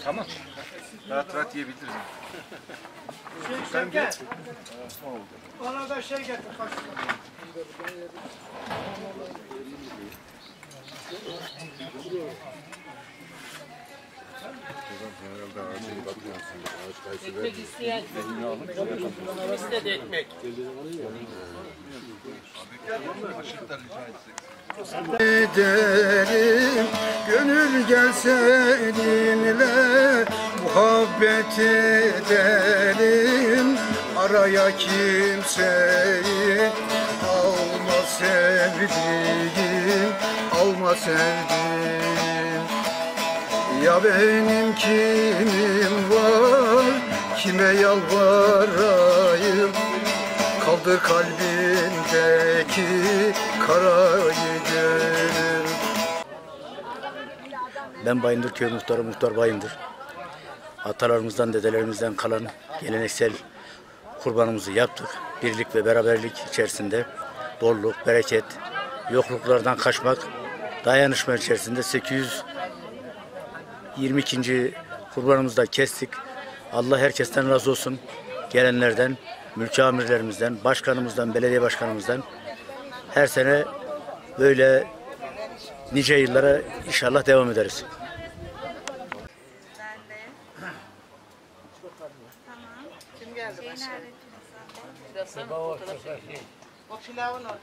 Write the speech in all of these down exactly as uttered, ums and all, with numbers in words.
Tamam. Rahat rahat yiyebiliriz. Sen gel. Ona da şey getir. Ekmek isteyen. Bizde de ekmek. Giderim, gönül gel seninle muhabbet edelim. Araya kimseyi alma sevdiğim, alma sevdiğim. Ya benim kimim var, kime yalvarayım? Kaldır kalbindeki karayı gönül. Ben Bayındır Köy Muhtarı Muhtar Bayındır. Atalarımızdan, dedelerimizden kalan geleneksel kurbanımızı yaptık. Birlik ve beraberlik içerisinde bolluk, bereket, yokluklardan kaçmak, dayanışma içerisinde sekiz yüz yirmi ikinci kurbanımızı da kestik. Allah herkesten razı olsun. Gelenlerden, mülki amirlerimizden, başkanımızdan, belediye başkanımızdan her sene böyle nice yıllara inşallah devam ederiz. Kim geldi başka? O pilavın orada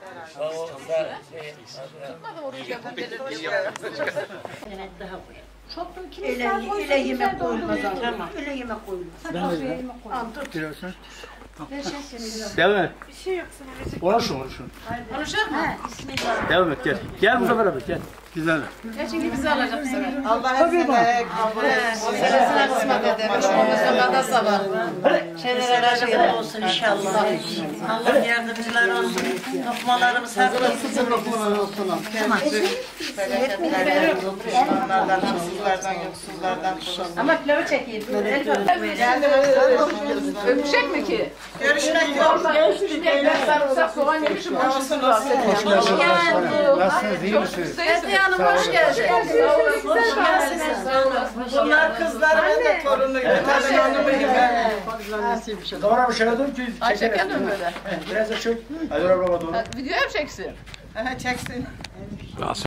herhalde. Çok da ikimiz daha koysa öyle yemek koyulmaz. Tamam. Öyle yemek koyulmaz. Ben de yemek koyulmaz. Dilersen. Devam et. Bir şey yok sana. Konuş konuş. Konuşacak mı? Bismillah. Devam et gel. Gel Muzaffer abi gel. Güzel. Çünkü bizi alacak bu sefer. Allah hepsine kabul etsin. Senesine kısmet eder. Başımızda da sabah. Şeylere razı olsun inşallah. Allah yardımcılar olsun. Lokmalarımız hazır olsun. Sizin lokmalar olsun. Kendisi felaketlerden, düşmanlardan, haksızlardan, yoksuzlardan korusun. Ama pilavı çekeyim. Geldi Öpecek mi ki? görüşmek yok. Ben sarımsak soğan yemişim. Olsun olsun. Hoş geldin. Nasılsınız, iyi misiniz? Ezgi Hanım hoş geldin. Hoş geldiniz. Bunlar kızlar, ben de torunuyum. Tabii hanımıyım ben. Kamera bir şöyle dön ki. Ay çekelim böyle. Biraz da çök. Hadi oraya doğru. Video yapacaksın. Aha, çeksin.